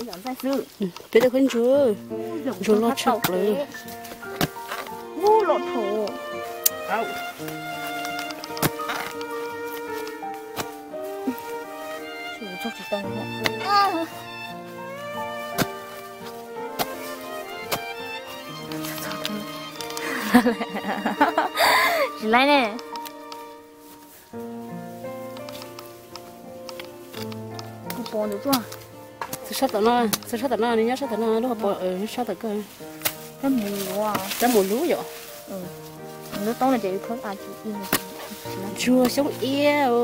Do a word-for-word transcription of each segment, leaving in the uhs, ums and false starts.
nó dọn ra sư bây giờ khuyên chưa rồi lo chọc rồi ngu lọt thổ ao chủ cho chị tao nữa chị lấy nè cô bò được chưa sát tận nó sát tận nó đi nhá sát tận nó lúc bỏ ở sát tận cơ cái mù à cái mù lú vậy ừ nó tao là chỉ khơi à chị yên chua sống yêu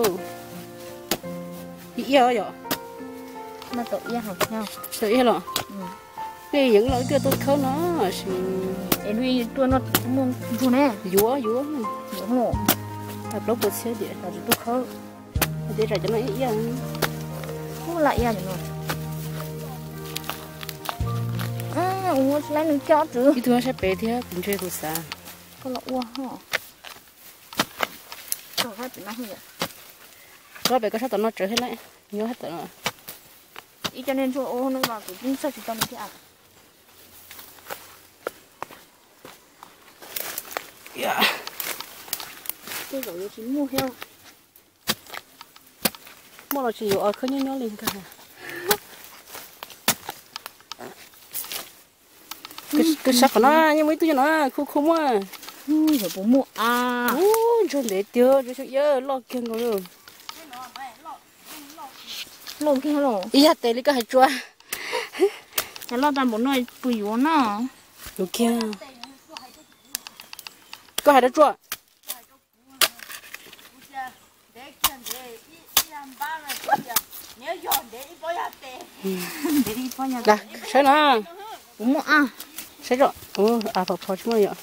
yêu vậy mà tự yên học nhau tự yêu rồi cái những loại kia tôi khơi nó em đi tôi nó muốn chua nè dúa dúa dúa hổ tập lúc bớt xe để là tôi khơi để ra cho nó yêu không lại yên nữa à uống lấy nước cho chứ cái thứ sẽ bé thế cũng chơi của sao có là uống hả rồi hai bị nó không vậy rồi bé có sao tao nó trở hết lại nhớ hết tao ý cho nên cho ô nó vào cái sao chỉ tao nó cái à yeah cái rồi chỉ mua heo mua là chỉ ở khơi nhớ nhớ lên cả cái cái sắc của nó nhưng mấy túi nó không không à ui rồi bố mua à ui cho để tiêu cho nhớ lo kia ngồi rồi lo kia lo ý là tê lý cái hay chua cái lo tao muốn nói bùi vốn à được kia có hay đó chua để đi bao nhiêu đây xem nào bố mua à xem rồi ừ à phật phật chúng mày vậy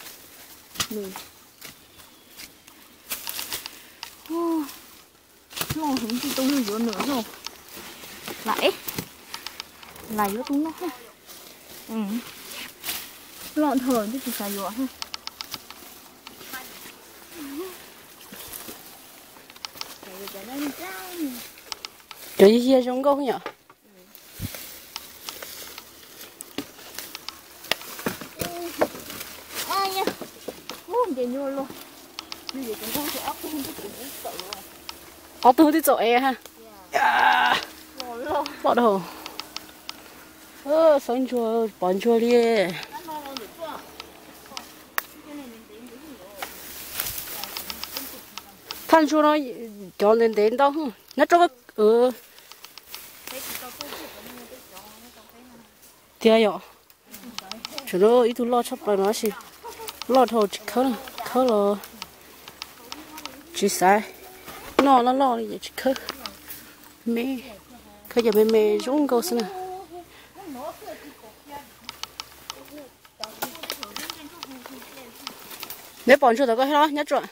lo hứng thì tôi hơi vô nữa rồi lại lại vô tung nó ha ừ lọn thở chứ chỉ xài vô ha trời gì gì trong gốc nhỉ ai nha muốn để nhô luôn bây giờ chúng ta sẽ ấp cái cái chuyện sợ rồi ở tôi thì chỗ e ha bỏ đầu ơ sống chua bón chua đi than chua nó cho nên đến đâu nó cho cái ừ tiếc vậy chúng nó ít lo chấp lại nó xí lo thôi khớ khớ lo chỉ sai nó nó lo gì chỉ khớ mẹ khớ giờ mẹ mẹ giống câu xin à mẹ bọn chú tao có hết đó nhớ chưa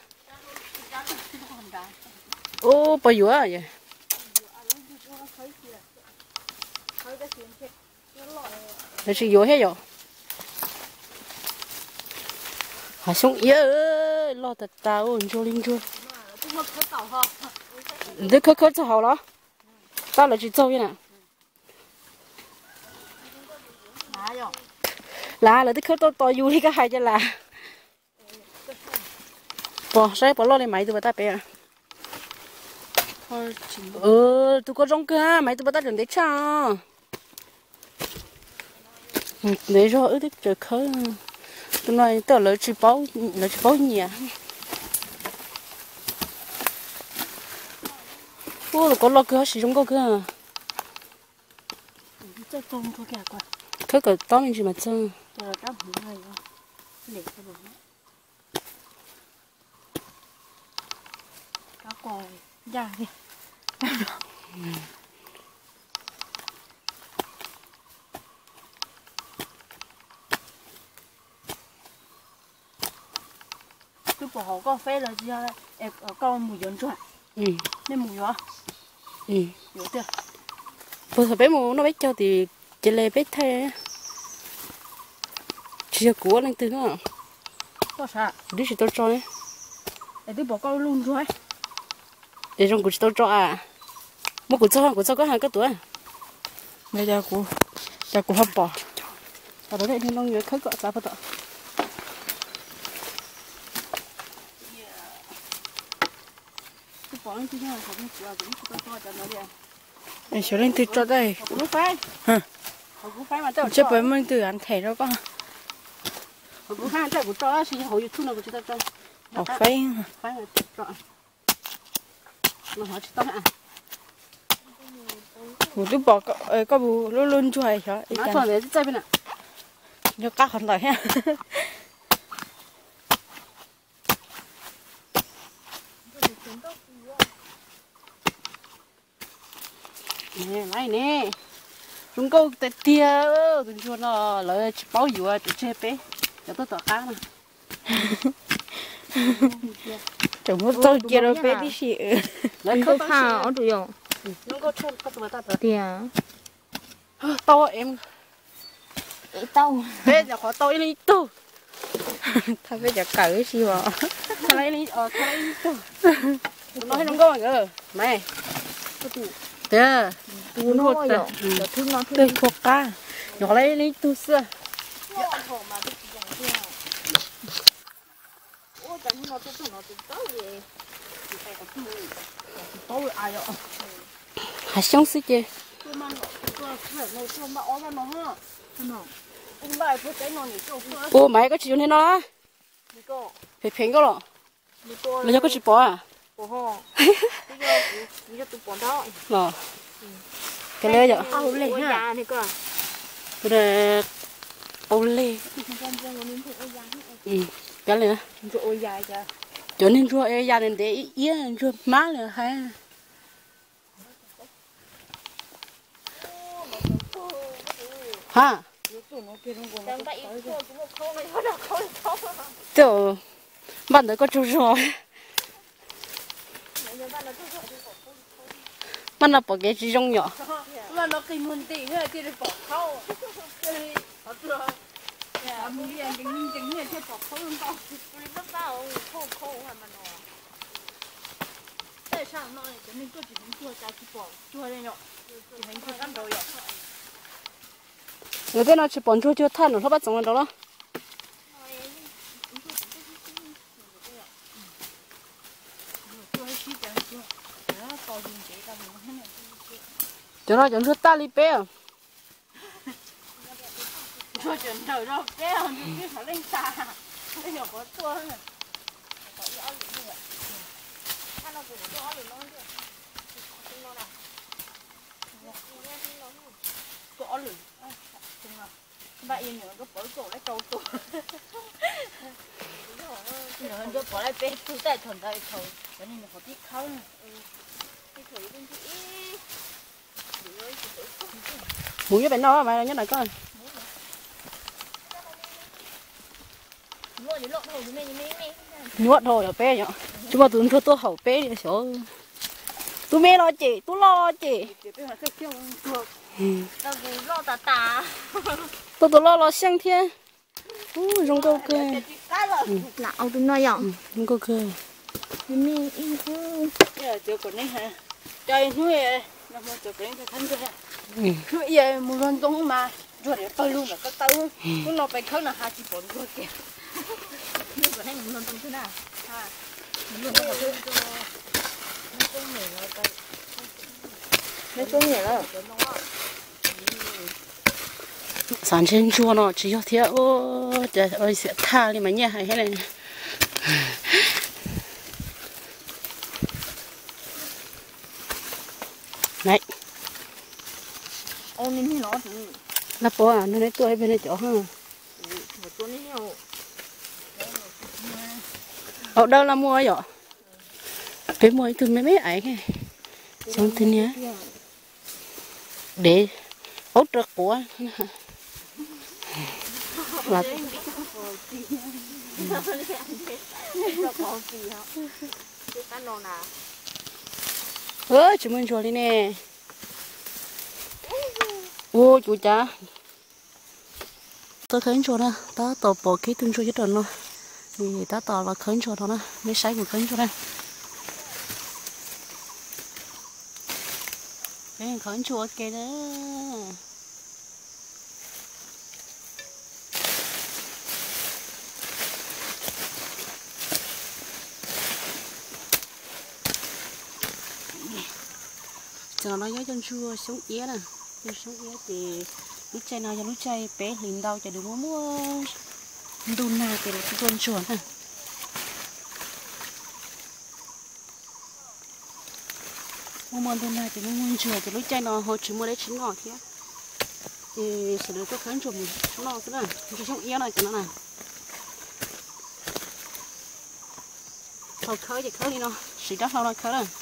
ô bao nhiêu à vậy để chỉ vô hết rồi à xuống yếu lo tạt tao cho linh chua để khơi khơi cho hậu đó tao là chỉ trâu vậy nè là là để khơi to to vui đi cái hai chân là bỏ sai bỏ lo lên máy tụi ta bé ừ tụi có rong cơ máy tụi ta chuẩn để cho để cho ước trời khơi tụi này tao lấy chỉ báo lấy chỉ báo nhỉ ô có lo cơ sử dụng có cơ cho tôm thôi kìa quả cái cái tao mình chỉ mà chơi cho tao hủy hơi đó để cho bụng cá cò ra đi cái bỏ họ có phê là gì à em ở con mùi dọn chuột ừ nên mùi đó ừ hiểu chưa bây giờ bé mù nó bé cho thì chỉ lấy bé thay chỉ của lên từ nó có sao đi chỉ tao cho ấy để tôi bỏ con luôn rồi để trong của tao cho à mua của cho của cho có hai cái tuổi bây giờ cô giờ cô hấp bỏ sau đó để thì nó người khơi cọ sao vậy này số lên từ cho đây cũng phải hả cũng phải mà tôi chứ bởi mình từ ăn thẻ đó con cũng phải tôi cũng cho xin hồi YouTube nào của chúng ta cho họ phải phải là chọn mà họ chỉ tao à bố tôi bỏ có có bố luôn luôn cho hay sao nó cho để chơi bên nào cho các con lại ha nè này nè chúng cô tê tia tụi chuột nó lấy bao nhiêu à tụi chơi bé cho tôi tỏ khác nè chồng hút tôi kia đâu bé đi xị lấy có pha ở tụi yo nó có chôn có tụi ta tớ tia to em tao bé giờ khó tôi đi tu thôi bây giờ cởi gì vậy cái này đi ờ cái này tu nói nó có mà cơ mày thế tu nó yo giờ thương nó tôi thuộc ta nhỏ lấy đi tu xưa hạt giống xí chứ ô mày có chịu nên nó phải phèn cái lọ bây giờ có chịu bỏ à lọ cái lê vậy ao lệ ha cái này ô lê ừ cái này rồi dài cha cho nên chua ấy gia đình để yên chua má là hay ha tiểu bạn đấy có chú rồi bạn là bỏ cái gì trong nhỏ mà nó kinh muốn tỉ hết thì bỏ khâu họ chưa à muốn đi ăn cái những cái này thì bỏ khâu luôn tao nó bao khô khô hay mà nó tại sao nó lại mình cứ chỉ muốn chua trái chỉ bỏ chua lên nhở chỉ mình cứ ăn đồ nhở người ta nói chỉ bỏ chua chua than rồi nó bắt giống đó đó cho nó chọn chua ta li bé chua chuyển đầu đâu bé hơn những cái phải lên xa lên nhỏ có chua hơn này có lử bạn yên nhớ có bỏ cổ lấy trâu tổ nhớ hơn có bỏ lại bé tu tại thuần tại thầu cho nên là có tí không tí thử bên chị muốn cái bên đó mà nhớ lại coi nuốt thôi là bé nhở chúng ta tưởng cho tôi hậu bé đi số tôi mẹ lo chị tôi lo chị tao cũng lo tà tà tôi tôi lo lo sang thiên ui rong câu cơ là ao tụi nó yo rong câu cơ mình in cứ giờ chưa có này hả trời nuôi nó mua cho cái cái thân cái nuôi giờ mua lần đông mà rồi để bao luôn là các tao lúc nó phải khâu là hai chỉ bốn rồi kìa nhưng mà hay mình luôn tụi thế nào ha mình luôn tụi nó nó công nghệ là cái nó công nghệ là sản sinh chua nó chỉ có thế ô trời ơi sẽ tha đi mà nhẹ hay thế này này ôn nên nó thì là bố à nó lấy tôi bên này chỗ ha một tuần ấy nhiều ở đâu là mua vậy cái mua từ mấy mấy ấy cái xong từ nhá để hỗ trợ của là ơ chúng mình rồi đi nè ô chú cha tôi khấn cho đó ta tổ bỏ cái tương cho nhất rồi nó vì ta tỏ là khấn cho đó nè mấy sai của khấn cho đây cái khẩn chua kia đó cho nó nhớ chân chua sống ía nè sống ía thì lúc chay nào cho lúc chay bé hình đau cho đừng mua đun nào thì là cái con chuột nè mua món đun nào thì mua món chuột thì lúc chay nó họ chỉ mua đấy chín ngọt thế thì sẽ được có khán chuột mình nó cái này cái sống ía này cho nó này thôi khơi thì khơi đi nó xịt đất lâu nó khơi này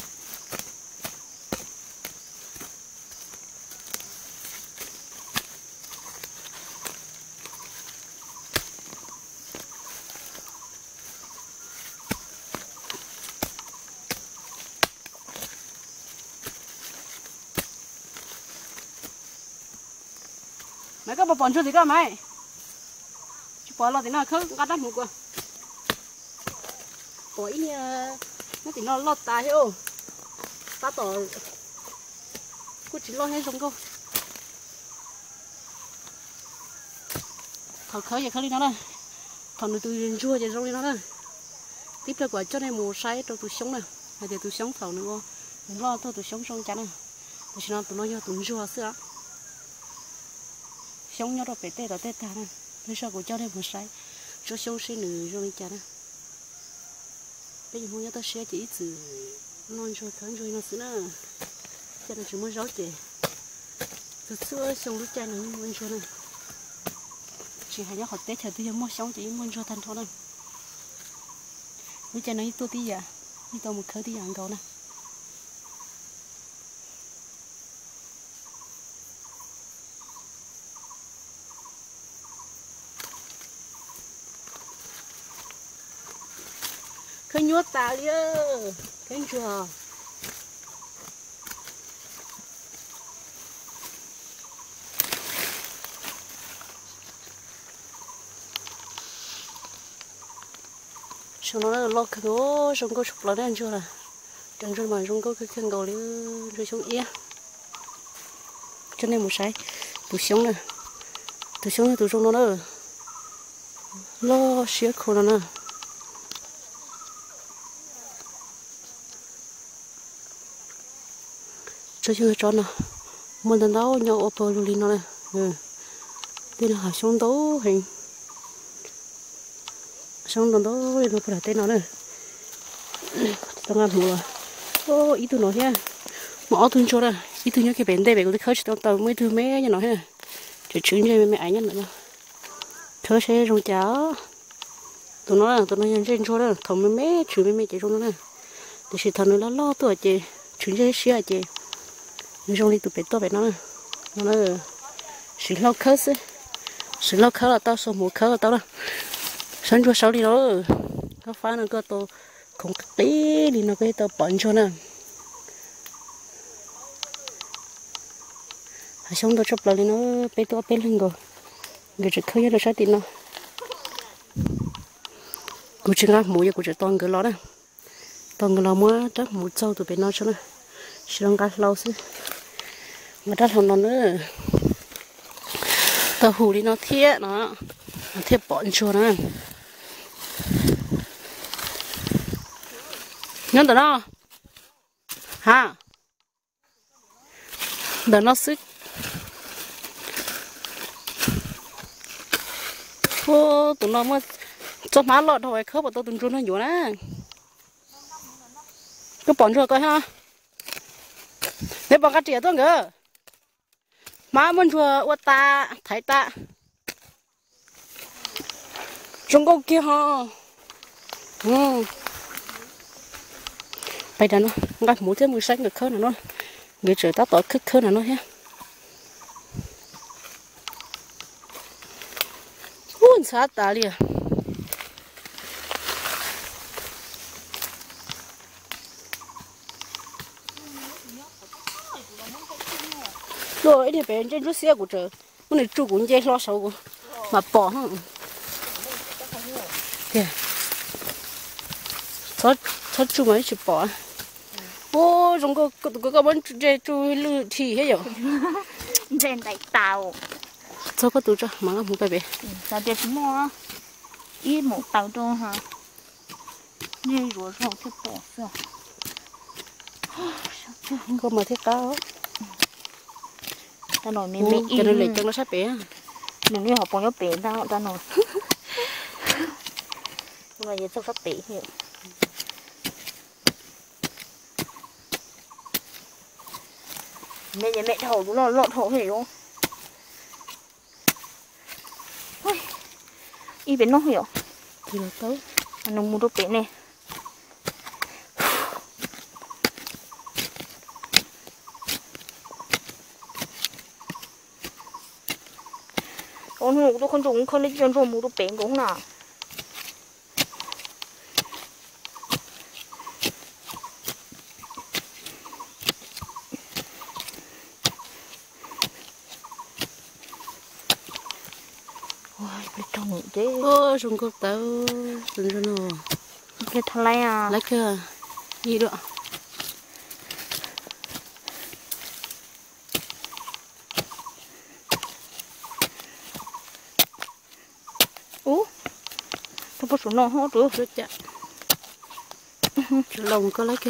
mày có bỏ cho gì cơ mày chứ bỏ lo thì nó khơi ngắt đất một cơ bỏ ít nó thì nó lót ta hiểu ta tỏ cứ chỉ lo hết xong câu thằng khơi vậy khơi đi nó đây thằng người tôi chua vậy xong đi nó đây tiếp theo quả cho này mùa say cho tôi sống này hay để tôi sống thầu nữa đừng lo tôi tôi sống xong chán này tôi chỉ nói tôi nói cho tôi chua xưa sống nhau đó phải tê đó tê ta nè tôi sao của cho đây mùa say cho sống sinh nữ rồi chán này bây giờ không nhớ tôi sẽ chỉ từ non rồi khẩn rồi nó xứ nữa cho nên chúng mới rót chị từ xưa sống lúc chơi nó muốn cho này chỉ hay nhớ học tết chờ tôi mua sống chỉ muốn cho thành thôi này lúc chơi nó tôi tí à đi tôi một khởi tí ăn cầu nè khơi nhốt ta đi ơ khơi chùa xong nó lo cái đó xong có chụp lại đây chưa là chẳng rồi mà xong có cái khăn cầu lên rồi xuống ia cho nên một sai tụi sống nè tụi sống tụi sống nó nữa lo xía khô nó nè cho chưa cho nó muốn tận đó nhau ô tô luli nó này ừ tên là xuống đấu hình xuống tận đó lên nó phải tên nó này tao ăn mùa ô ít tụi nó nha mỏ tụi cho đây ít tụi nhớ cái bền đây về cái khơi tao tao mới tụi mấy như nó ha chỉ chữ như mấy ảnh nữa khơi xe rong cháo tụi nó là tụi nó nhân trên cho đây thằng mấy mấy chữ mấy mấy chỉ trong nó này thì chỉ thằng nó lo tuổi chị chữ như xe chị trong đi tụi bé to bé nó nó là sự lâu khơi xí sự lâu khơi là tao số một khơi là tao đó sáng cho sáu đi đó nó phá nó cơ tao không tí đi nó cái tao bận cho nè xong tao chụp lại nó bé to bé lên rồi người chỉ khơi nó sát tiền nó cô chỉ ngáp mũi cô chỉ toàn cái ló đó toàn cái ló mua chắc một trâu tụi bé nó cho nó chỉ đang cắt lâu xí mà đã thằng nó nữa tao hù đi nó thiết nó thiết bọn chuột nè nhớ tao đó hả đợt nó sức ô tụi nó mới cho má lọt thôi khớp vào tao từng chuột nó nhiều nè cái bọn chuột coi ha để bọn cá chìa tôi ngờ má muốn chùa ô ta thấy ta chúng có kia ha ừ bây giờ nó ngắt mũi thế mũi xanh được khơi nó người trời ta tỏi khơi khơi nó ha uốn sát ta liền rồi thì bé trên chút xe của trời muốn này chú cũng dễ lo sầu của mà bỏ hả kìa thoát thoát chú mấy chụp bỏ ô chúng có có có bọn chơi chui lư thì hết rồi trên tay tàu sao có tụi cho mà không phải bé sao để chúng mua ít một tàu cho hả như rồi rồi cái bỏ rồi có mà thiết cao ta nói mình bị cho nên lấy cho nó sắp bé đừng đi học bằng nhớ bé ta ta nói nhưng mà giờ sắp sắp bé hiểu mẹ nhà mẹ thầu đúng là lọt thầu hiểu ôi y bên nó hiểu thì là tốt nó mua đồ bé này con hổ tôi không dùng không lấy chân rồi mua đồ bé cũng nào ô chúng có tao dần dần rồi cái thằng này à lấy cái gì đó ú tôi bắt xuống nó hết rồi rất chặt lồng có lấy cái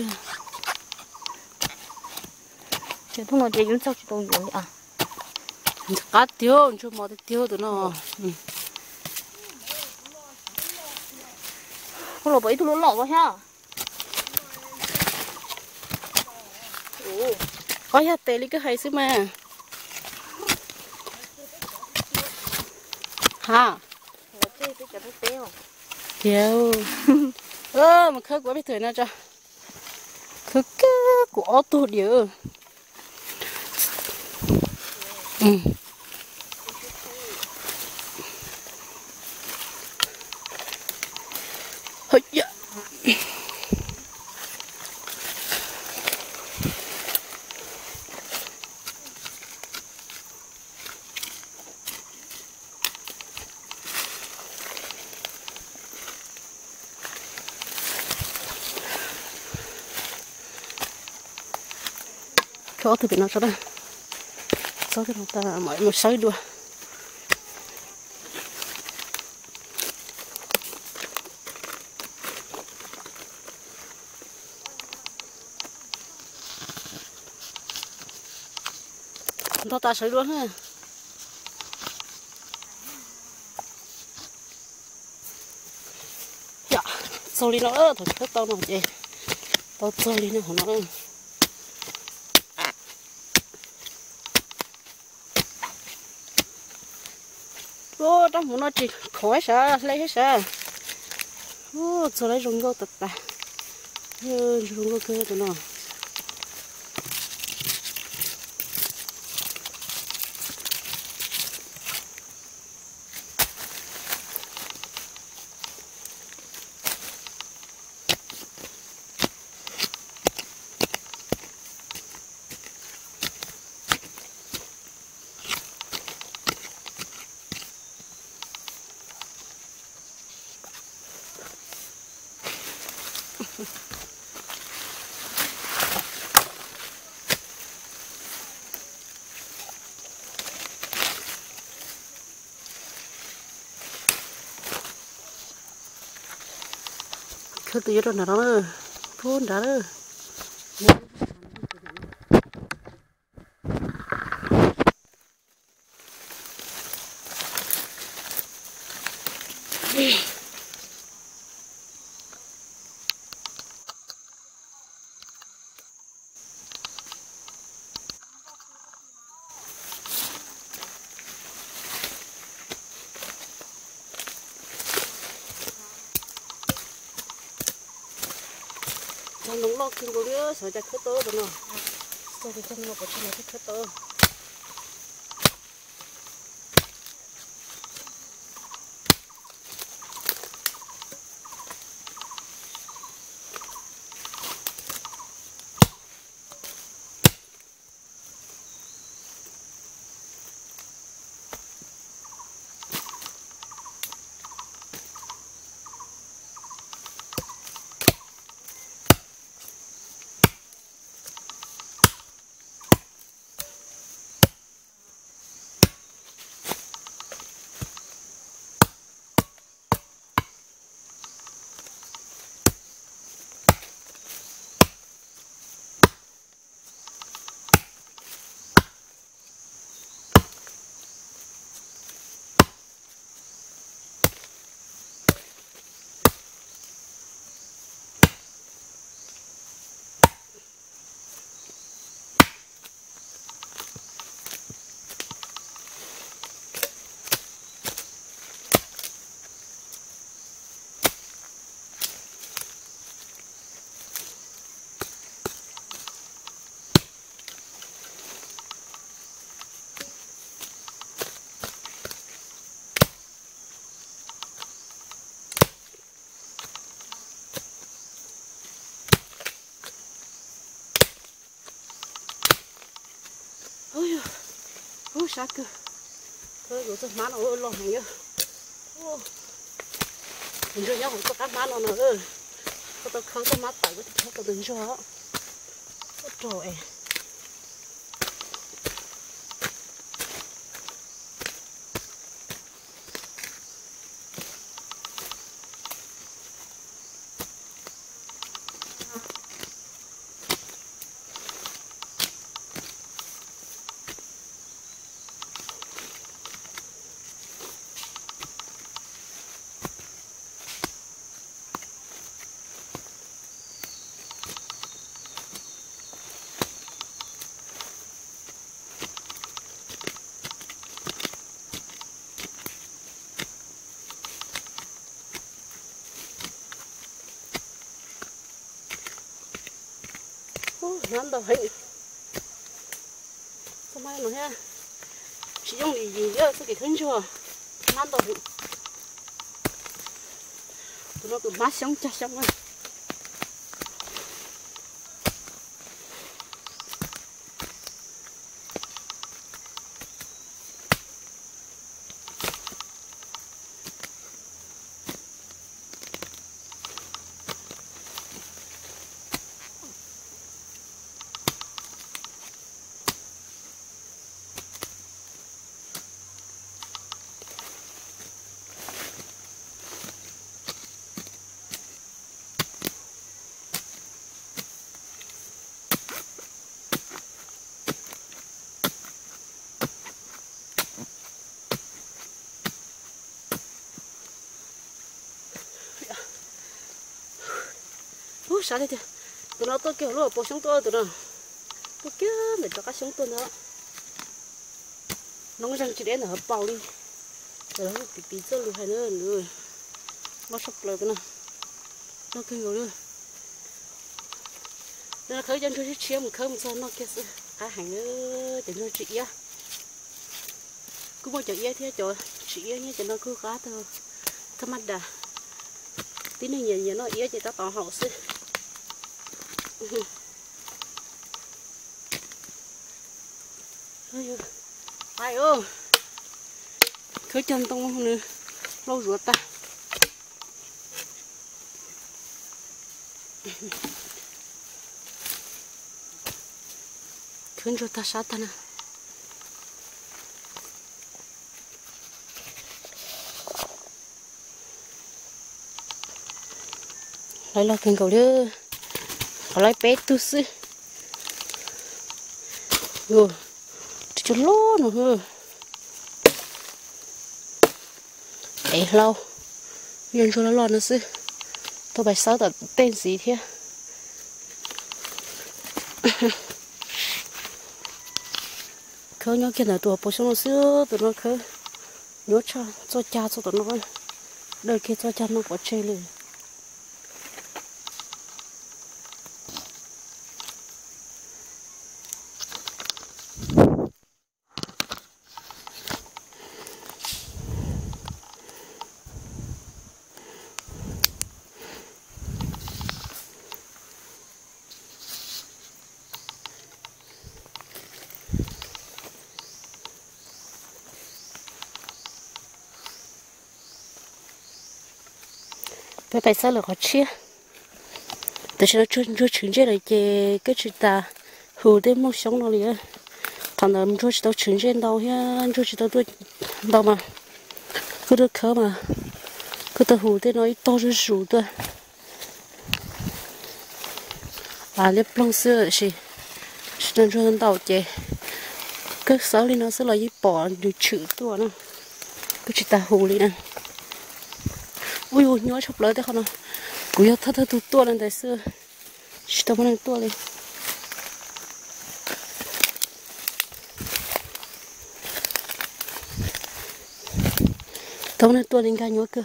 thì thằng nó chỉ dùng sao chỉ tôi dùng à cá tiêu cho mò tiêu tụi nó không là bấy tôi lỗ vào ha có nhà tê lý cái hay xí mà ha tiêu ơ mà khơi quá biết thời nào cho khơi cái của ô tô điệu ừ hơi dạ khó từ bên nào cho đây sao cái ta mọi một sấy đua nó ta sấy đua ha dạ sau đi nó ơ thôi hết tao nó vậy tao sau đi nó nó ô trong muốn nó chỉ khỏi sao lấy hết sao ô cho lấy rung gâu tật ta rung gâu kia tụi nó cứ tự nhiên nó nó phun đã đó nóng lo kinh của đứa sợ chặt khớp tơ rồi nè sau khi chân nó có chân nó thích khớp tơ sát cơ thôi rồi tôi má nó ơi lo hàng nhá mình rồi nhau không có cá má nó nữa ơi có tôi không có má tại cái thằng tôi đừng cho trời nón đầu hình sao mai nó ha chỉ dùng gì gì nữa sao cái khinh chưa nón đầu hình tụi nó cứ mát sống chặt sống rồi ú sao đây thì tụi nó tôi kêu luôn bộ sống tôi tụi nó tôi kêu để cho các sống tôi nữa nó răng chỉ đến là hợp bào đi rồi nó tí tí cho luôn hay nữa nữa nó sắp lời tụi nó nó kêu rồi nữa nó khởi chân tôi chiếm một khởi một sao nó kia cá hành nữa để nó chị á cứ mua chợ ye thế trời chị á nhé cho nó cứ cá thôi thơm mắt đà tí nữa nhiều nhiều nó ý chị ta tỏ hậu xí ai ơi khởi chân tông nữa lâu ruột ta khởi ruột ta sát ta nè lấy lo kinh cầu đưa lấy bé tu sư rồi cho lố nữa hơ ấy lâu nhân cho nó lo nữa sư tôi phải sao tập tên gì thế khớ nhớ kia là tụi bố xong nó xưa tụi nó khớ nhớ cho cho cha cho tụi nó đời kia cho cha nó có chơi liền cái phải sao là khó chia tại sao nó chưa chưa chứng chế lại cái cái chuyện ta hù đến một sống nó liền thằng nào mình chưa chỉ tao chứng chế đâu ha chưa chỉ tao tôi đâu mà cứ được khờ mà cứ tao hù đến nói to rồi rủ tôi à liếp lông xưa gì nên cho tao chơi cái sáu lên nó sẽ là gì bỏ được chữ tôi nữa cái chuyện ta hù lên nè ui ui nhớ chụp lấy đấy không nào cúi thắt thắt tụt tua lên tại xưa chỉ tao muốn tua lên tao muốn tua lên cái nhớ cơ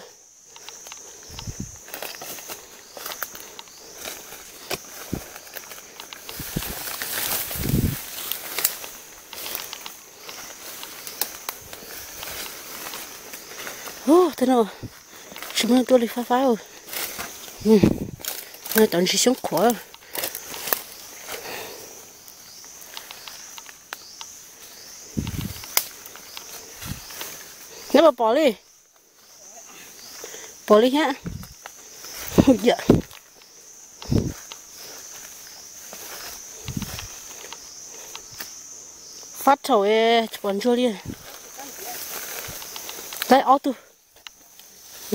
ô thế nào chúng nó tôi đi phá phá rồi, ừ, nó toàn chỉ sống khỏe, Nếu mà bỏ đi. Bỏ đi nhá. Dạ. Phát trầu ấy còn chưa đi. Đây ó tu. Ừ.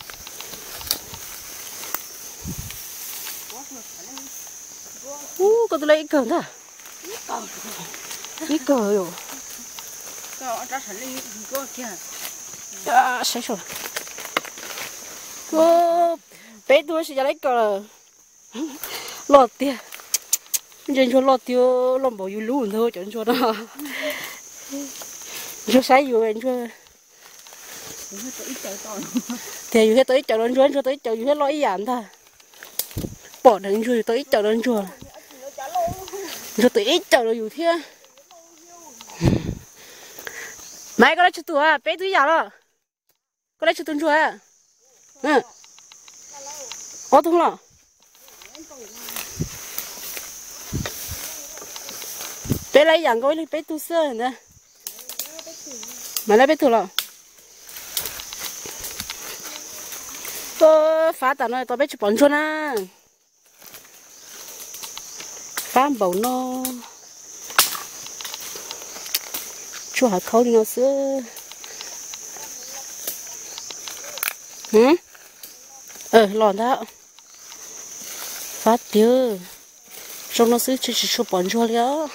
Uh, có tôi lấy ít cờ thôi. Ít cờ rồi. À, sai rồi. Cô bé tôi sẽ lấy cờ. Lọt tiền. Chân cho lọt tiêu làm bảo yêu luôn thôi chân cho đó. Cho sai yêu anh cho. Thì yêu hết tới chợ đơn cho cho tới chợ yêu hết lỗi giảm thôi. Bỏ đến cho tới chợ đơn cho. Cho tới ít chợ rồi yêu thế. Mày có lấy cho tôi à, bé tôi già rồi. Có lấy cho tôi cho à. Ừ. Ô đúng rồi. Bé lấy dạng coi lấy bé tu sơ nè. Mày lấy bé tu rồi. Cô phá tao nói tao bé chụp bẩn cho nè. Phá bầu nó. Chú hạt khâu đi nó sữa. Hử? Ờ, lòn đó. Phát tiêu. Trong nó sữa chỉ chỉ chụp bẩn cho léo.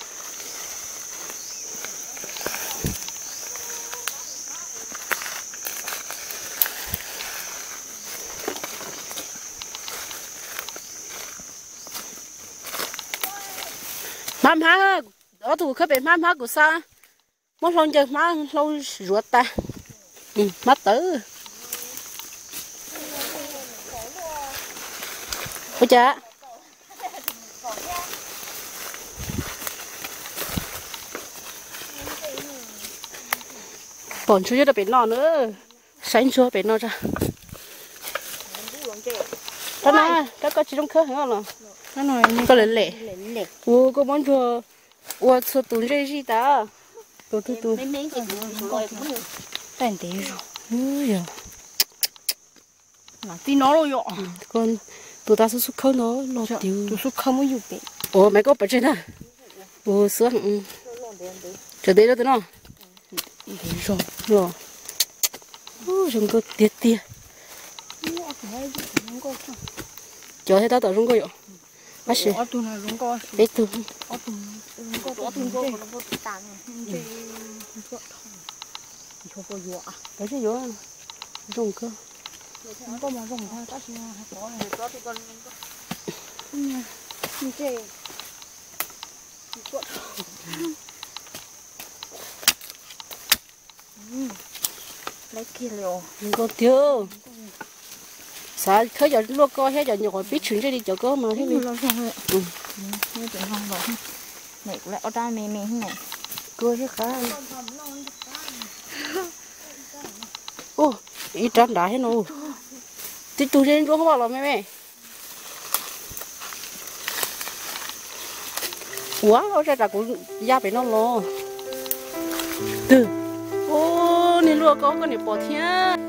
Mam ha, ở thủ khắp bên mam ha của sao? Mất lâu chơi má lâu ruột ta. Ừ, mắt tử. Ôi cha. Bọn chú cho bên nọ nữa. Sáng cho bên nọ ra. Đó nè, các con chỉ trong khơi hả là? Nó nói có lệ lệ. Ủa, có món chua. Ủa, sao tụi rơi gì ta? Tụi tụi tụi. Tên tí rồi. Ui da. Là tí nó rồi ạ. Con tụi ta xuất khâu nó lo tiêu. Tụi xuất không có dụng bị. Ủa, mày có bật trên à? Ủa, sướng. Ừ. Chờ đấy đó tụi nó. Rồi, rồi. Ủa, chúng có tiết tiết. Chờ thế ta tao chúng có ạ. Bác sĩ. Ở tụi này cũng có. Bé tụi. Ở tụi này cũng có. Ở tụi này cũng có. Tàn này. Cho cô dọa. Đấy chứ dọa. Dùng cơ. Không có mà dùng thôi. Các chị có này. Có thì con có. Như thế. Lấy kia liều. Mình có tiêu. Sao khởi giờ lúc coi hết giờ nhiều còn biết chuyện đi chợ có mà thế Như ừ. Như chuyện không rồi. Này cũng lại ở đây mẹ mẹ thế này. Cười hết khá. Ô, ít trắng đá hết nô. Thì tụi trên chỗ không bảo là mẹ mẹ. Quá, ở ra cũng da bị nó lo. Từ. Ô, nên luôn có con này bỏ thiên.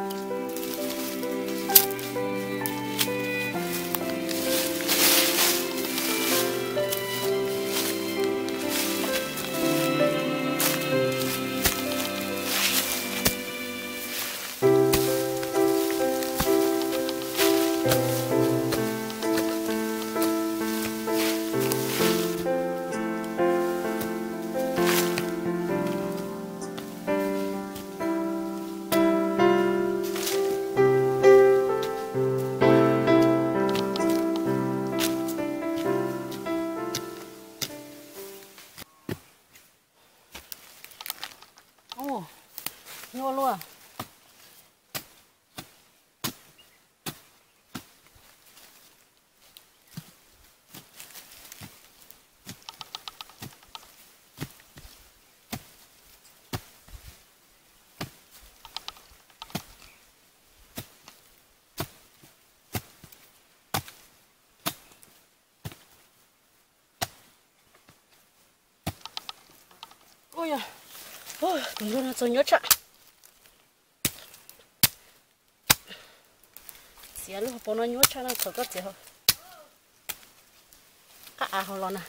Ồ, nhô luôn. Ôi à, ôi, đừng cho nó nhớ chạy. xía lúc bọn nó nhốt cho nó thở có gì không các à họ lo nè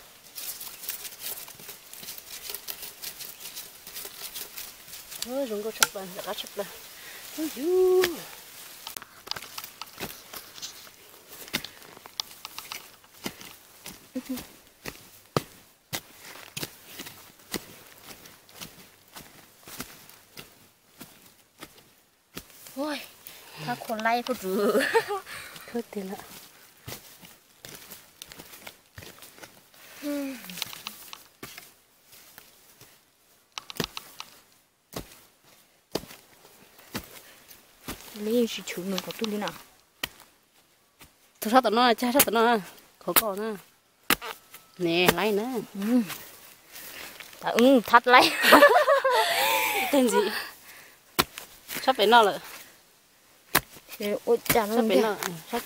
ôi dùng có chụp lên đã chụp lên ôiถ้าคนไล่เขาจื้อ thôi tiền ạ lấy chỉ chịu mình có tu đi nào thôi sao tụi nó cha sao tụi nó khó có nè nè lấy nữa ừ ta ừ thật lấy tên gì sắp phải nó rồi thì ôi chả nó sắp phải kìa nó sắp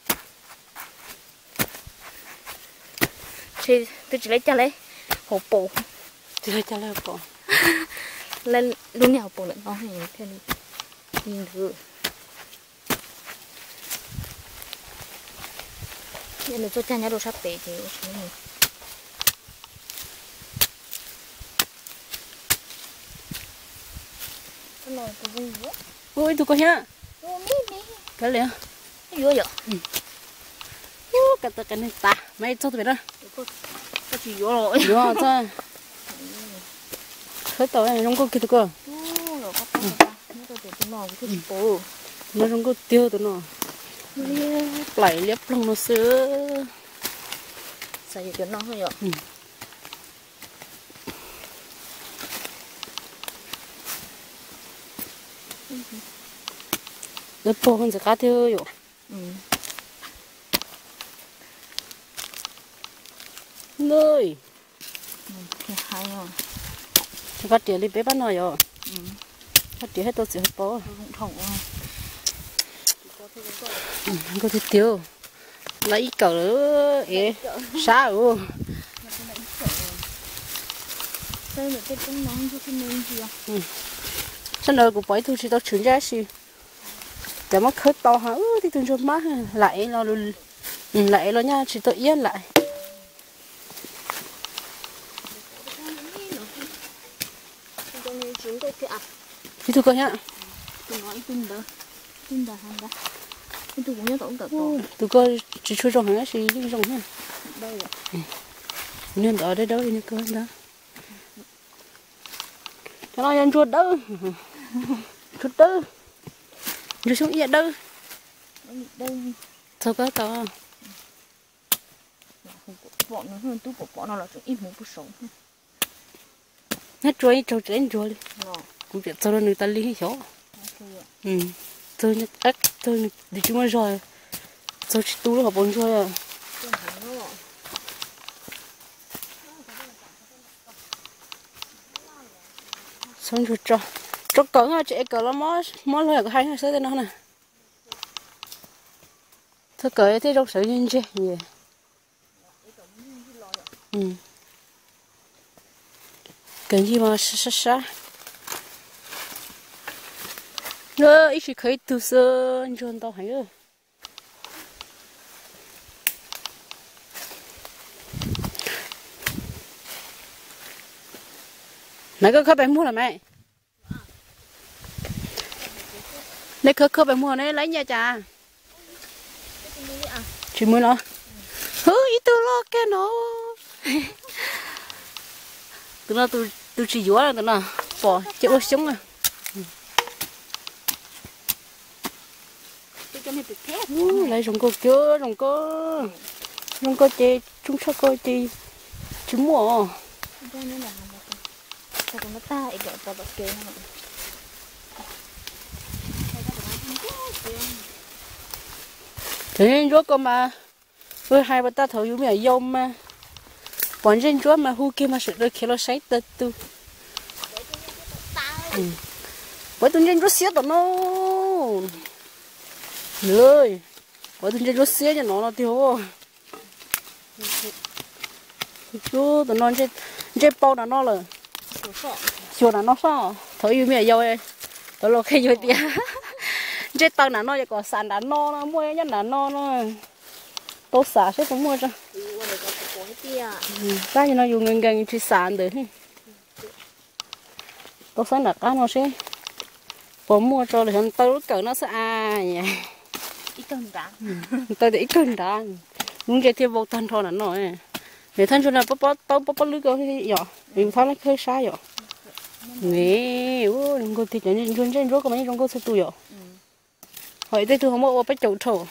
thì tôi chỉ lấy cha lấy hộp bổ thì lấy cha lấy cổ lên luôn nhà hộp bổ lại nó hay thế này nhìn thử nên là cho cha nhà đồ sắp bể thì chỉ mình cái này tôi vui quá ôi tụi con nhá ô mi mi cái liền vui vậy Ú, cái tụi cái này ta mày cho tụi bay đó có chỉ vô rồi đúng rồi thôi hết tao này không có kia tụi con ô rồi có có nó tôi để tôi nòng cái bổ nó không có tiêu tụi nó lại liếp lông nó sữa xài cho nó thôi ạ nó po hơn sẽ cá tiêu rồi ừ nơi thì hay rồi thì phát triển đi bé bắt nó rồi ừ phát triển hết tôi sẽ hết po không thòng không có thể tiêu lấy cỡ ế xa rồi đây là cái công năng cho cái nên gì à sân đời của bói thu chỉ tao chuyển ra xí để mà khơi to hả thì từng cho má lại nó lại nó nha chỉ tao yên lại thì tôi coi nhá tôi nói tin đó tin đó hàng đó tôi cũng nhớ tổng tập tôi coi chỉ chui trong hàng xí đi trong ha đây rồi nên ở đây đâu đi coi đó cho nó ăn chuột đâu chuột đâu rồi xuống yên đâu đây thôi có to bọn nó hơn tôi của bọn nó là chúng ít một bữa sống hết chuối trâu chén chuối đi nó cũng biết sau đó người ta lý hiểu ừ tôi nhắc ếch tôi đi chúng nó rồi tôi chỉ tu nó bốn rồi à xong rồi cho cho cỡ ha chị cỡ nó mó mó lời của hai người sấy nó nè thôi cỡ thế đâu sợ nhiên chứ gì ừ cái gì mà sa sa sa nữa ít khi khởi từ sơn cho tao hay ơi nãy có khởi bé mua là mẹ nãy khởi khởi bé mua này lấy nha cha chỉ mua nó hứ ít tôi lo cái nó tụi nó tôi tôi chỉ dúa là tụi nó bỏ chịu ô sống à lấy rồng cô chưa rồng cô rồng cô chị chúng sao cô chị chúng mua đây nó là sao nó ta để bỏ vào kê nó thế nên chúa cơ mà với hai bà ta thầu yếu mẹ dông mà bọn dân chúa mà hu kia mà sự đôi khi nó sấy tơ tu bởi tụi dân chúa xía tụi nó lời bởi tụi dân chúa xía cho nó nó tiêu chú tụi nó trên trên bao là nó là chiều là nó sao thầu yếu mẹ dông ấy tụi nó khi vô tiền chế tao là nó có sản đã no nó mua nhất là no nó tô xả sẽ cũng mua cho cái gì nó dùng gần gần chỉ sản được tô xả là cá nó sẽ có mua cho là tao cỡ nó sẽ à nhỉ ít cân đá tao để ít cân đá muốn chế thêm vô thân thôi là nó để thân cho là bắp bắp tao bắp bắp lưỡi cái gì vậy mình thấy nó hơi sai vậy nè ô đừng có thịt này chúng trên rốt có mấy trong cô sẽ tui vậy hỏi đây tôi không mua bắp chậu thổ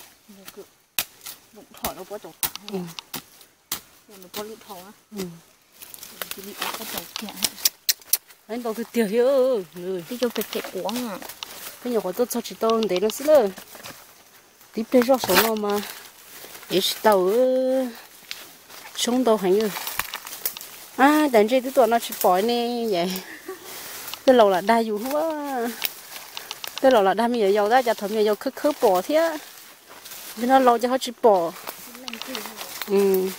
bụng thỏi nó có chậu ừ nó có lít thỏ á ừ thì bị có chậu kẹt anh tao thì tiêu hiểu người cái chỗ kẹt quáng à cái nhỏ của tôi sao chỉ tao để nó xí nữa tiếp theo rõ số nó mà ít tao sống tao hành như à đàn chơi tụi nó chỉ bỏ nè vậy cái lẩu là đa dù quá cái lẩu là đa mi dầu đó cho thầm mi dầu khứ khứ bỏ thế cho nó lâu cho họ chỉ bỏ ừ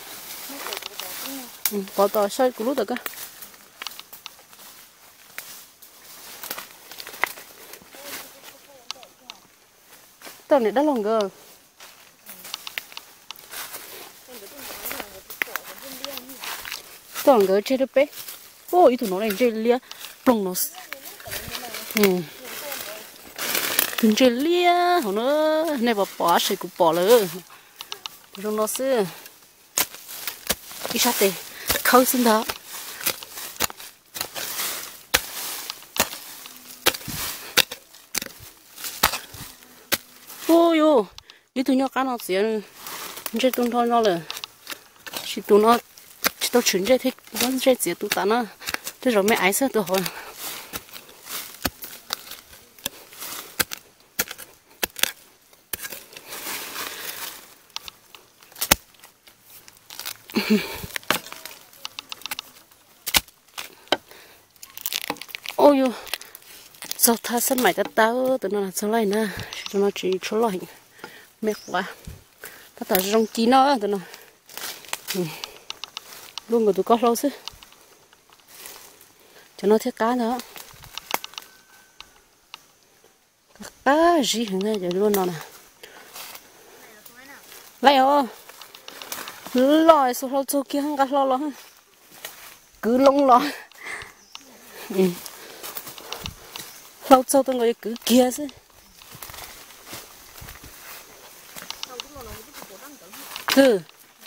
ừ bỏ tỏi xoay củ lúa được cơ tao này đã lòng cơ tao ngỡ chơi được bé ôi tụi nó này chơi lia lông nó ừ tụi chơi lia họ nó này bỏ bỏ sẽ cũng bỏ rồi lông nó xưa ít sát đi khâu xin đó ôi yo đi tụi nó cá nó xỉa chơi tụi nó nó là chỉ tụi nó chỉ tao chuyển chơi thích vẫn chơi xỉa tụi ta nó thế rồi mấy ai sợ tụi họ ôi yo sao tha sân mày ta tao tụi nó là sao lại nè tụi nó chỉ cho lại mệt quá ta ta rong chi nó tụi nó luôn người tụi có lâu chứ cho nó thiết cá nữa cá gì hiện nay giờ luôn nó nè lại ô lòi số lâu số kia không cá lo lo cứ lông lo ừ lâu sau tôi ngồi cứ kia chứ ừ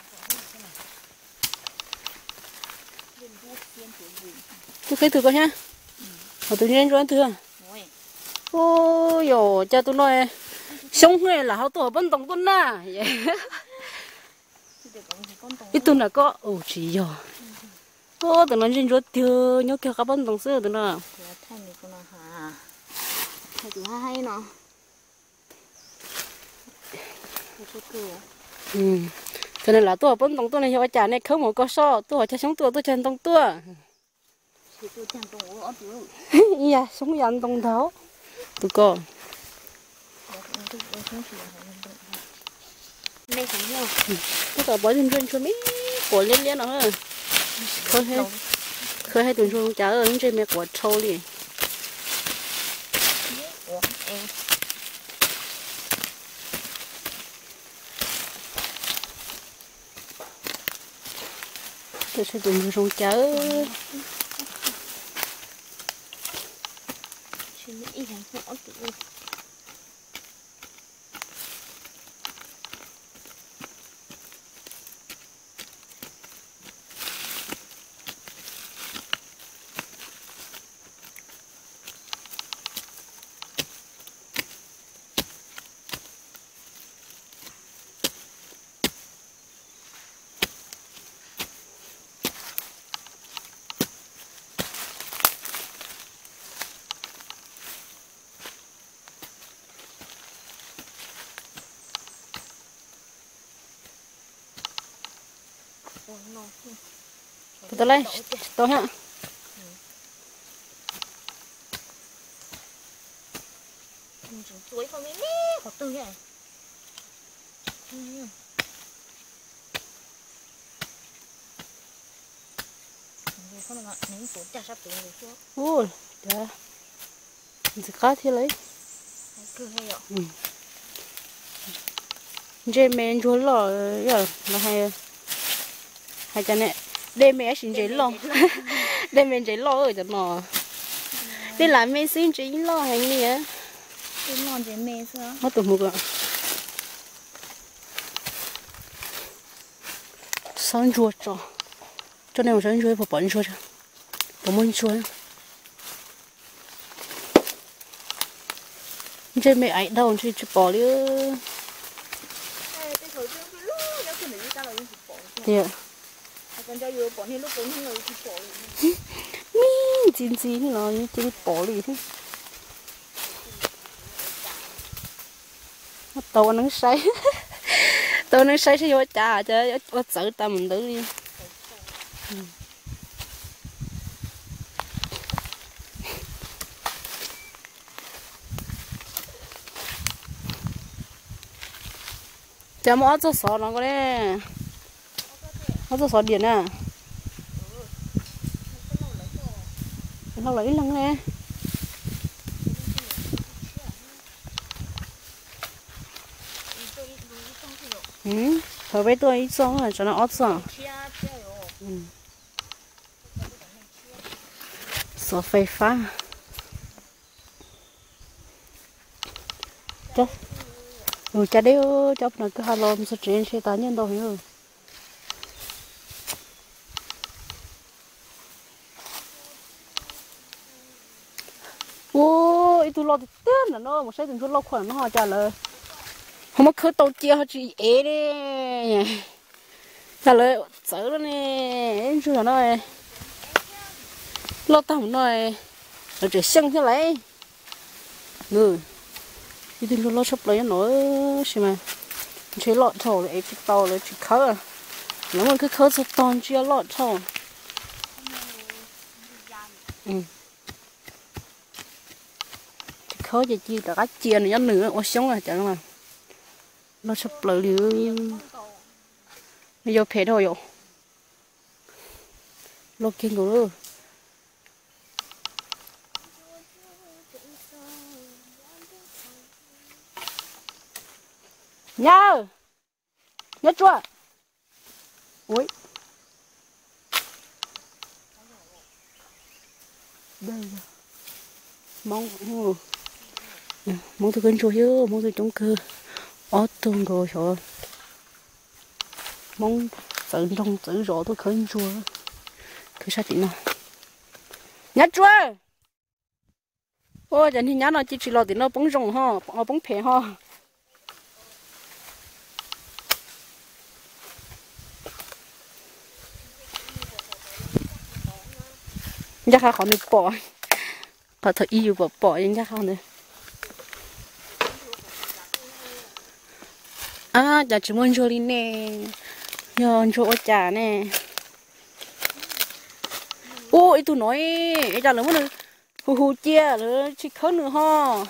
tôi thấy thử coi nhá ở tự nhiên cho anh thử ôi dồi cha tôi nói sống người là họ tổ bên tổng tuần na ít tuần là có ồ chỉ rồi ô tụi nó trên rốt tiêu nhớ kiểu các bên tổng sữa tụi nó thay này con hà thay từ hai hay nó ừ cho nên là tôi bên tổng tuần này họ trả này không một có so tôi họ cho sống tôi tôi chân tổng tua tôi chân tổng ở tiểu dạ sống dần tổng tháo tụi con đây không nhau tôi cả bỏ lên trên cho mấy bỏ lên lên nó thôi khơi hay khơi hay tụi chúng trả ở trên mẹ quả trâu đi tôi sẽ tụi chúng trả chuyện ít hàng họ tự tôi lấy tôi hả chuối không mấy hoặc tư vậy không là những chuối chả sắp tới người xuống ôi đã gì cá thì lấy cứ hay ạ ừ dê mẹ chúa lò giờ là hay hay cho nè đêm mẹ xin dê lò đêm mẹ dê lò ở chỗ nào đi làm mẹ xin dê lò hay gì á cái lon dễ mê sao mất tụi mục ạ sáng chúa cho cho nên một sáng chúa phải bận chúa cho bận muốn chúa dê mẹ ấy đâu chứ chỉ bỏ đi thì còn cho vừa bỏ thì lúc cũng không ngờ thì bỏ mi chín chín nó như chỉ bỏ đi thế tàu nó say tàu nó say thì vô trà chứ vô sợ ta mình tự đi chả mua cho sò nó có đấy nó cho sò điện à nó lấy lăng nè ừ thôi bây tôi xong rồi cho nó ót xong ừ sò phê phá chết ừ chả đeo cho nó cứ hà lom sẽ chuyển sẽ tán nhân đâu hiểu ôi tôi lo thì tên là nó một sai từng chút lo khoản nó họ trả lời không có khơi tàu chia họ chỉ ế đi trả lời sợ đó nè em chưa là nói lo tao nói rồi chỉ xăng thế này người thì tôi lo sắp lấy nó xem mà chỉ lọt thầu lại cái tàu lại chỉ khơi à nếu mà cứ khơi sắp toàn chia lọt thầu ừ khơi chỉ chia cả chia nữa nữa ô sống à chẳng mà nó sắp lấy đi bây giờ phê thôi rồi lo kinh rồi nhớ nhớ chưa ui đây mong mong tôi quên rồi chứ mong tôi trong cơ ở tuần rồi rồi mong tự trong tự rõ tôi khơi chùa cứ sao chị nào nhớ chưa ôi chẳng thì nhớ nó chỉ chỉ lo thì nó bóng rồng ha nó bóng phê ha chắc là họ được bỏ họ thật yêu bỏ bỏ nhưng chắc không nữa à giờ chỉ muốn cho đi nè nhờ cho trả nè ôi tôi nói giờ là muốn hù hù chia nữa chỉ khớn nữa ha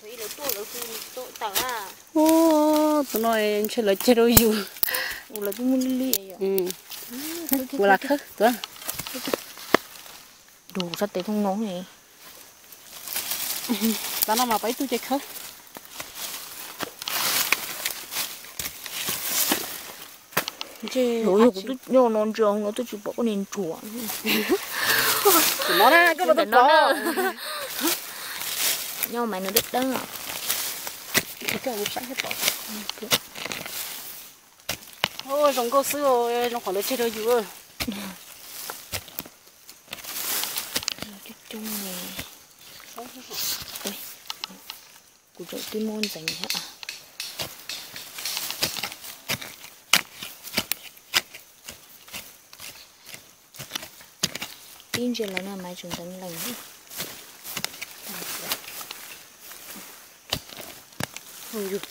ô tôi nói chơi là chơi đôi dù là tôi muốn đi ừ vừa là khớt tôi đủ rất để không nóng này ta nó mà bấy tôi chơi khớt rồi rồi tôi nhớ non trường nó tôi chỉ bỏ cái nền chùa nó nè cái nó nó nhau mày nó biết đó à cái một sáng hết bỏ ôi giống cô sư rồi nó khỏi lấy chơi đâu chứ chút chung nè ôi của chỗ tôi môn dành hả tin chuyện là nào mai chúng ta lành đi ôi giời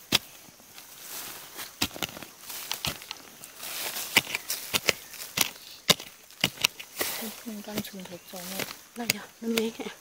không can trùng thật rồi nè đây giờ nó mấy cái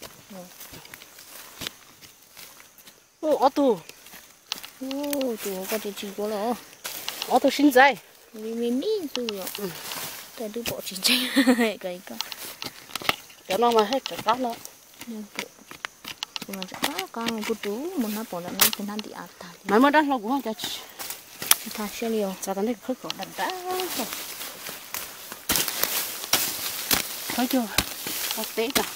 ô ô tu ô tu có thể chỉ có là ô tu xin dạy vì mình mi rồi tại tôi bỏ chỉ chơi cái cái cho nó mà hết cả cát nó thì mà chắc có con bút tú một nó bỏ lại nên thì hắn thì ạt ta mấy món đó lo cũng không cho ta sẽ liều sao tao thấy khơi cổ đậm đã thấy chưa có té cả